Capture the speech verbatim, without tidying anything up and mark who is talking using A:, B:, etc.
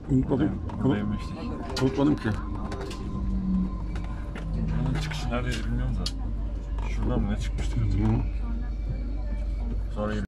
A: Unutmadım.
B: Burada yemiştik.
A: Unutmadım ki.
B: Bunun çıkışı neredeydi bilmiyorum da. Şuradan mı ne çıkmıştı? Sonra